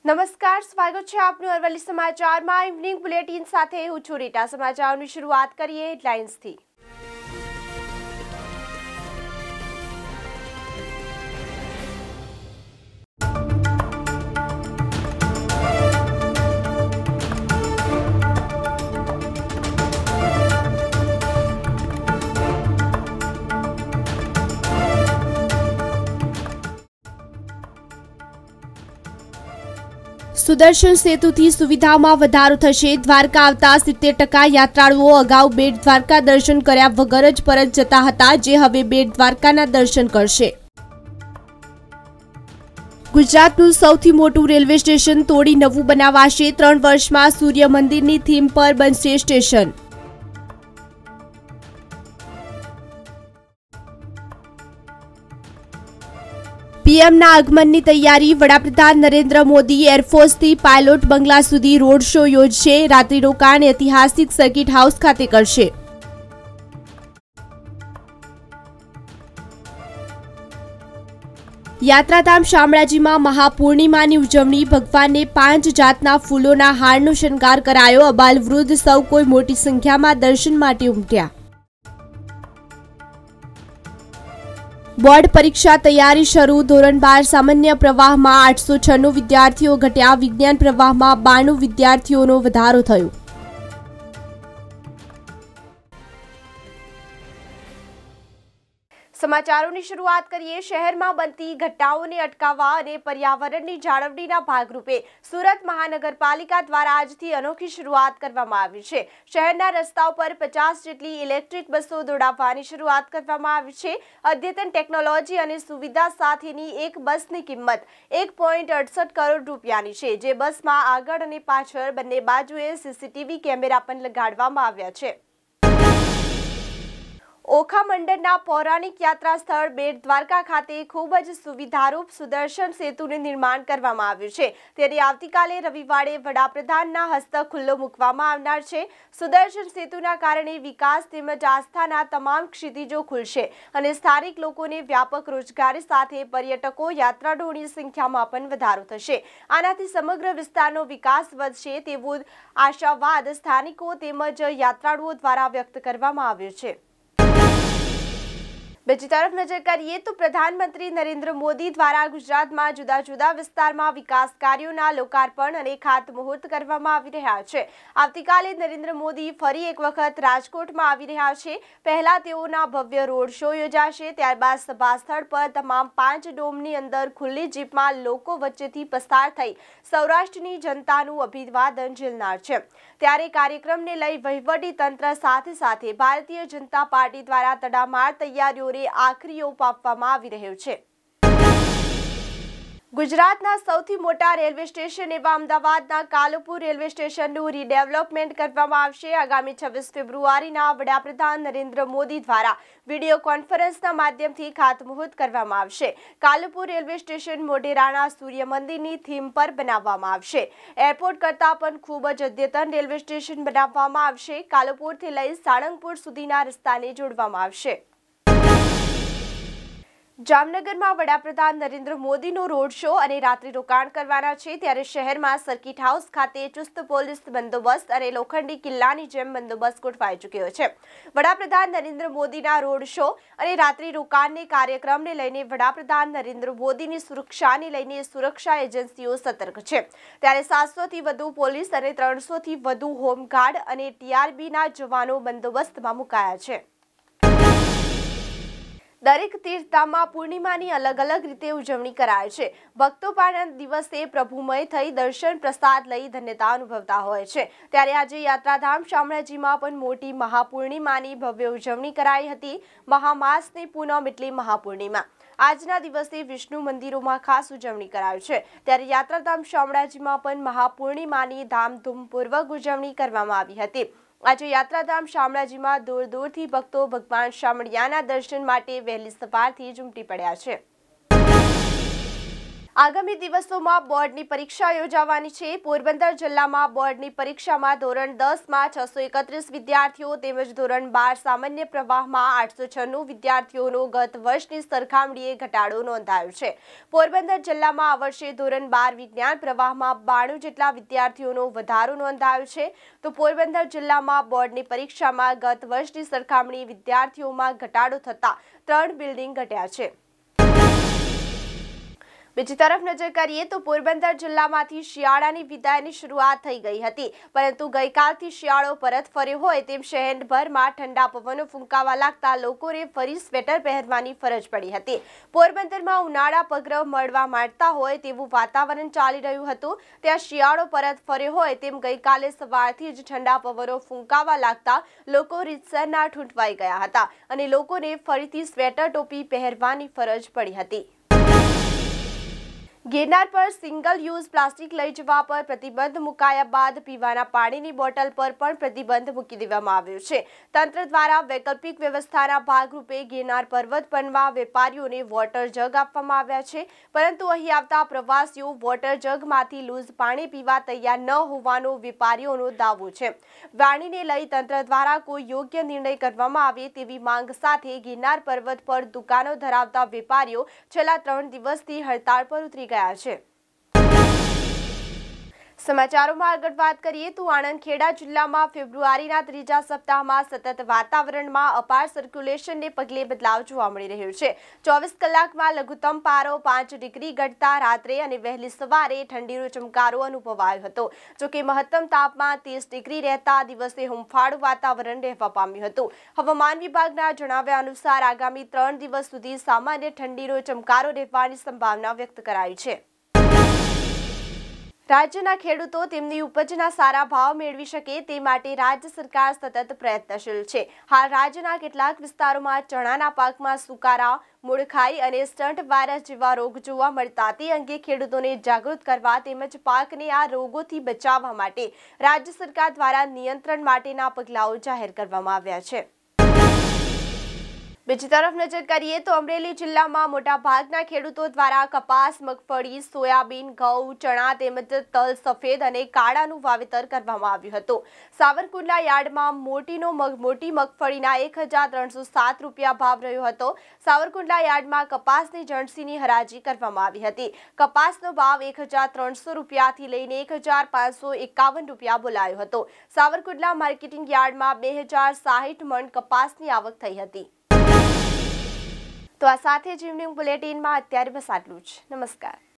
નમસ્કાર, સ્વાગત છે આપનું અરવલ્લી સમાચારમાં. ઇવનિંગ બુલેટિન સાથે હું છું રીટા. સમાચારોની શરૂઆત કરીએ હેડલાઇન્સથી. સુદર્શન સેતુથી સુવિધામાં વધારો થશે. દ્વારકા આવતા 70% યાત્રાળુઓ અગાઉ બેટ દ્વારકા દર્શન કર્યા વગર જ પરત જતા હતા, જે હવે બેટ દ્વારકાના દર્શન કરશે. ગુજરાતનું સૌથી મોટું રેલવે સ્ટેશન તોડી નવું બનાવાશે. 3 વર્ષમાં સૂર્ય મંદિરની થીમ પર બનશે સ્ટેશન. પીએમના આગમનની તૈયારી. વડાપ્રધાન નરેન્દ્ર મોદી એરફોર્સથી પાયલોટ બંગલા સુધી રોડ શો યોજશે. રાત્રિ રોકાણ ઐતિહાસિક સર્કિટ હાઉસ ખાતે કરશે. યાત્રાધામ શામળાજીમાં મહાપૂર્ણિમાની ઉજવણી. ભગવાનને 5 જાતના ફૂલોના હારનો શણગાર કરાયો. અબાલ વૃદ્ધ સૌ કોઈ મોટી સંખ્યામાં દર્શન માટે ઉમટ્યા. બોર્ડ પરીક્ષા તૈયારી શરૂ. ધોરણ 12 સામાન્ય પ્રવાહમાં 896 વિદ્યાર્થીઓ ઘટ્યા. વિજ્ઞાન પ્રવાહમાં 92 વિદ્યાર્થીઓનો વધારો થયો. સમાચારોની શરૂઆત કરીએ. શહેરમાં બનતી ઘટનાઓને અટકાવવા અને પર્યાવરણની જાળવણીના ભાગરૂપે સુરત મહાનગરપાલિકા દ્વારા આજથી અનોખી શરૂઆત કરવામાં આવી છે. શહેરના રસ્તાઓ પર 50 જેટલી ઇલેક્ટ્રિક બસો દોડાવવાની શરૂઆત કરવામાં આવી છે. અદ્યતન ટેકનોલોજી અને સુવિધા સાથેની એક બસની કિંમત 1.68 કરોડ રૂપિયાની છે, જે બસમાં આગળ અને પાછળ બંને બાજુએ સીસીટીવી કેમેરા પણ લગાડવામાં આવ્યા છે. ઓખા મંડળના પૌરાણિક યાત્રા સ્થળ બેટ દ્વારકા ખાતે ખૂબ જ સુવિધારૂપ સુદર્શન સેતુનું નિર્માણ કરવામાં આવ્યું છે. ત્યારે આવતીકાલે રવિવારે વડાપ્રધાનના હસ્તક ખુલ્લો મૂકવામાં આવનાર છે. સુદર્શન સેતુના કારણે વિકાસ તેમજ આસ્થાના તમામ ક્ષિતિજો ખુલશે અને સ્થાનિક લોકોને વ્યાપક રોજગારી સાથે પર્યટકો યાત્રાળુઓની સંખ્યામાં પણ વધારો થશે. આનાથી સમગ્ર વિસ્તારનો વિકાસ વધશે તેવો આશાવાદ સ્થાનિકો તેમજ યાત્રાળુઓ દ્વારા વ્યક્ત કરવામાં આવ્યો છે. બીજી તરફ નજર કરીએ તો પ્રધાનમંત્રી નરેન્દ્ર મોદી દ્વારા ગુજરાતમાં જુદા જુદા વિસ્તારમાં વિકાસ કાર્યોના લોકાર્પણ અને ખાતમુહૂર્ત કરવામાં આવી રહ્યા છે. આવતીકાલે નરેન્દ્ર મોદી ફરી એક વખત રાજકોટમાં આવી રહ્યા છે. પહેલા તેઓના ભવ્ય રોડ શો યોજાશે. ત્યારબાદ સભા સ્થળ પર તમામ 5 ડોમની અંદર ખુલ્લી જીપમાં લોકો વચ્ચેથી પસાર થઈ સૌરાષ્ટ્રની જનતાનું અભિવાદન ઝીલનાર છે. ત્યારે કાર્યક્રમને લઈ વહીવટી તંત્ર સાથે ભારતીય જનતા પાર્ટી દ્વારા તડામાર તૈયારીઓ આખરી ઓપ આપવામાં આવી રહ્યો છે. ગુજરાતના સૌથી મોટા રેલવે સ્ટેશન એવા અમદાવાદના કાલુપુર રેલવે સ્ટેશનનું રીડેવલપમેન્ટ કરવામાં આવશે. આગામી 26 ફેબ્રુઆરીના વડાપ્રધાન નરેન્દ્ર મોદી દ્વારા વિડીયો કોન્ફરન્સના માધ્યમથી ખાતમુહૂર્ત કરવામાં આવશે. કાલુપુર રેલવે સ્ટેશન મોઢેરાના સૂર્ય મંદિરની થીમ પર બનાવવામાં આવશે. એરપોર્ટ કરતાં પણ ખૂબ જ અદ્યતન રેલવે સ્ટેશન બનાવવામાં આવશે. કાલુપુરથી લઈ સાળંગપુર સુધીના રસ્તાને જોડવામાં આવશે. જામનગરમાં વડાપ્રધાન નરેન્દ્ર મોદીનો રોડ શો અને રાત્રિ રોકાણ કરવાના છે. ત્યારે શહેરમાં સર્કિટ હાઉસ ખાતે ચુસ્ત પોલીસ બંદોબસ્ત અને લોખંડી કિલ્લાની જેમ બંદોબસ્ત ગોઠવાઈ ચૂક્યો છે. વડાપ્રધાન નરેન્દ્ર મોદીના રોડ શો અને રાત્રિ રોકાણને કાર્યક્રમને લઈને વડાપ્રધાન નરેન્દ્ર મોદીની સુરક્ષાને લઈને સુરક્ષા એજન્સીઓ સતર્ક છે. ત્યારે 700થી વધુ પોલીસ અને 300થી વધુ હોમગાર્ડ અને ટીઆરબીના જવાનો બંદોબસ્તમાં મુકાયા છે. દરેક તીર્થધામમાં પૂર્ણિમાની અલગ અલગ રીતે ઉજવણી કરાય છે. ભક્તો પણ દિવસે પ્રભુમય થઈ દર્શન પ્રસાદ લઈ ધન્યતા અનુભવતા હોય છે. ત્યારે આજે યાત્રાધામ શામળાજીમાં પણ મોટી મહાપૂર્ણિમાની ભવ્ય ઉજવણી કરાઈ હતી. મહામાસની પૂનમ એટલે મહાપૂર્ણિમા. આજના દિવસે વિષ્ણુ મંદિરોમાં ખાસ ઉજવણી કરાય છે. ત્યારે યાત્રાધામ શામળાજીમાં પણ મહાપૂર્ણિમાની ધામધૂમપૂર્વક ઉજવણી કરવામાં આવી હતી. આજે યાત્રાધામ શામળાજીમાં દૂર દૂરથી ભક્તો ભગવાન શામળિયાના દર્શન માટે વહેલી સવારથી જ ઉમટી પડ્યા છે. આગામી દિવસોમાં બોર્ડની પરીક્ષા યોજાવાની છે। પોરબંદર જિલ્લામાં બોર્ડની પરીક્ષામાં ધોરણ 10માં 631 વિદ્યાર્થીઓ તેમજ ધોરણ 12 સામાન્ય પ્રવાહમાં 896 વિદ્યાર્થીઓનો ગત વર્ષની સરખામણીએ ઘટાડો નોંધાયો છે। પોરબંદર જિલ્લામાં આ વર્ષે ધોરણ 12 વિજ્ઞાન પ્રવાહમાં 92 જેટલા વિદ્યાર્થીઓનો વધારો નોંધાયો છે। તો પોરબંદર જિલ્લામાં બોર્ડની પરીક્ષામાં ગત વર્ષની સરખામણી વિદ્યાર્થીઓમાં ઘટાડો થતા 3 બિલ્ડિંગ ઘટ્યા છે। બીજી તરફ નજર કરીએ તો પોરબંદર જિલ્લામાંથી શિયાળાની વિદાયની શરૂઆત થઈ ગઈ હતી, પરંતુ ગઈકાલથી શિયાળો પરત ફર્યો હોય તેમ શહેરભરમાં ઠંડા પવનો ફૂંકાવા લાગતા લોકોને ફરી સ્વેટર પહેરવાની ફરજ પડી હતી। પોરબંદરમાં ઉનાળા પગરવ મળવા માંડતા હોય તેવું વાતાવરણ ચાલી રહ્યું હતું, ત્યાં શિયાળો પરત ફર્યો હોય તેમ ગઈકાલે સવારથી જ ઠંડા પવનો ફૂંકાવા લાગતા લોકો રીતસરના ઠૂંઠવાઈ ગયા હતા અને લોકોને ફરીથી સ્વેટર ટોપી પહેરવાની ફરજ પડી હતી। ગિરનાર પર સિંગલ યુઝ પ્લાસ્ટિક લઈ જવા પર પ્રતિબંધ મુકાયા બાદ પીવાના પાણીની બોટલ પર પણ પ્રતિબંધ મૂકી દેવામાં આવ્યો છે। તંત્ર દ્વારા વૈકલ્પિક વ્યવસ્થાના ભાગરૂપે ગિરનાર પર્વત પરના વેપારીઓને વોટર જગ આપવામાં આવ્યા છે, પરંતુ અહીં આવતા પ્રવાસીઓ વોટર જગમાંથી લૂઝ પાણી પીવા તૈયાર ન હોવાનો વેપારીઓનો દાવો છે। વાણીને લઈ તંત્ર દ્વારા કોઈ યોગ્ય નિર્ણય કરવામાં આવે તેવી માંગ સાથે ગિરનાર પર્વત પર દુકાનો ધરાવતા વેપારીઓ છેલ્લા 3 દિવસથી હડતાળ પર ઉતરી ગયા છે। સમાચારોમાં આગળ વાત કરીએ તો આણંદ ખેડા જિલ્લામાં ફેબ્રુઆરીના 3જા સપ્તાહમાં સતત વાતાવરણમાં અપાર સર્ક્યુલેશનને પગલે બદલાવ જોવા મળી રહ્યો છે। 24 કલાકમાં લઘુત્તમ પારો 5 ડિગ્રી ઘટતા રાત્રે અને વહેલી સવારે ઠંડીનો ચમકારો અનુભવાયો હતો, જોકે મહત્તમ તાપમાન 30 ડિગ્રી રહેતા દિવસે હુંફાળું વાતાવરણ રહેવા પામ્યું હતું। હવામાન વિભાગના જણાવ્યા અનુસાર આગામી 3 દિવસ સુધી સામાન્ય ઠંડીનો ચમકારો રહેવાની સંભાવના વ્યક્ત કરાઈ છે। રાજ્યના ખેડૂતો તેમની ઉપજના સારા ભાવ મેળવી શકે તે માટે રાજ્ય સરકાર સતત પ્રયત્નશીલ છે। હાલ રાજ્યના કેટલાક વિસ્તારોમાં ચણાના પાકમાં સુકારા, મૂળખાઈ અને સ્ટન્ટ વાયરસ જેવા રોગ જોવા મળતા તે અંગે ખેડૂતોને જાગૃત કરવા તેમજ પાકને આ રોગોથી બચાવવા માટે રાજ્ય સરકાર દ્વારા નિયંત્રણ માટેના પગલાઓ જાહેર કરવામાં આવ્યા છે। બીજી તરફ નજર કરીએ તો અમરેલી જિલ્લામાં મોટાભાગના ખેડૂતો દ્વારા કપાસ, મગફળી, સોયાબીન, ઘઉં, ચણા તેમજ તલ, સફેદ અને કાળાનું વાવેતર કરવામાં આવ્યું હતું। સાવરકુંડલા યાર્ડમાં મોટી મગફળીના 1307 રૂપિયા ભાવ રહ્યો હતો। સાવરકુંડલા યાર્ડમાં કપાસની જણસીની હરાજી કરવામાં આવી હતી। કપાસનો ભાવ 1300 રૂપિયાથી લઈને 1551 રૂપિયા બોલાયો હતો। સાવરકુંડલા માર્કેટિંગ યાર્ડમાં 2060 મણ કપાસની આવક થઈ હતી। તો આ સાથે જ ઇવનિંગ બુલેટિનમાં અત્યારે બસ આટલું જ। નમસ્કાર।